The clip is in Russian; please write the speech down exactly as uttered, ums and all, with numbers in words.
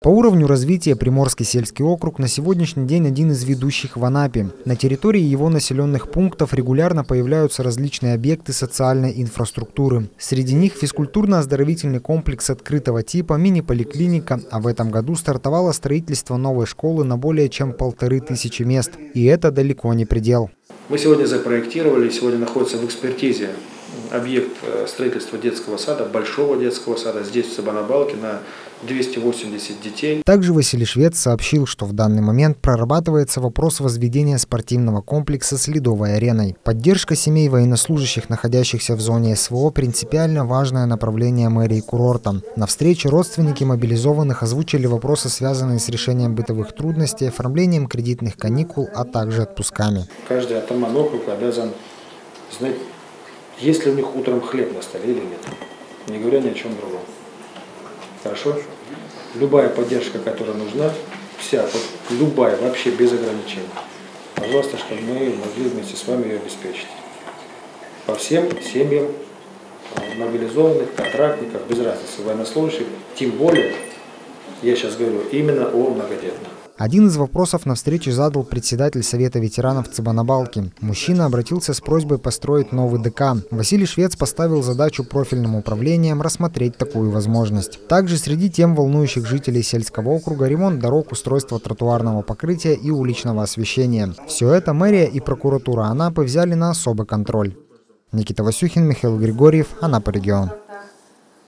По уровню развития Приморский сельский округ на сегодняшний день один из ведущих в Анапе. На территории его населенных пунктов регулярно появляются различные объекты социальной инфраструктуры. Среди них физкультурно-оздоровительный комплекс открытого типа, мини-поликлиника, а в этом году стартовало строительство новой школы на более чем полторы тысячи мест. И это далеко не предел. Мы сегодня запроектировали, сегодня находится в экспертизе объект строительства детского сада, большого детского сада, здесь в Цыбанабалке на двести восемьдесят детей. Также Василий Швец сообщил, что в данный момент прорабатывается вопрос возведения спортивного комплекса с ледовой ареной. Поддержка семей военнослужащих, находящихся в зоне СВО, принципиально важное направление мэрии курорта. На встрече родственники мобилизованных озвучили вопросы, связанные с решением бытовых трудностей, оформлением кредитных каникул, а также отпусками. Каждый атаман округа обязан знать, есть ли у них утром хлеб на столе или нет, не говоря ни о чем другом. Хорошо? Любая поддержка, которая нужна, вся, вот любая, вообще без ограничений. Пожалуйста, чтобы мы могли вместе с вами ее обеспечить. По всем семьям мобилизованных, контрактников, без разницы, военнослужащих, тем более, я сейчас говорю именно о многодетных. Один из вопросов на встрече задал председатель Совета ветеранов Цыбанабалки. Мужчина обратился с просьбой построить новый ДК. Василий Швец поставил задачу профильным управлениям рассмотреть такую возможность. Также среди тем волнующих жителей сельского округа ремонт дорог, устройство тротуарного покрытия и уличного освещения. Все это мэрия и прокуратура Анапы взяли на особый контроль. Никита Васюхин, Михаил Григорьев, Анапа регион.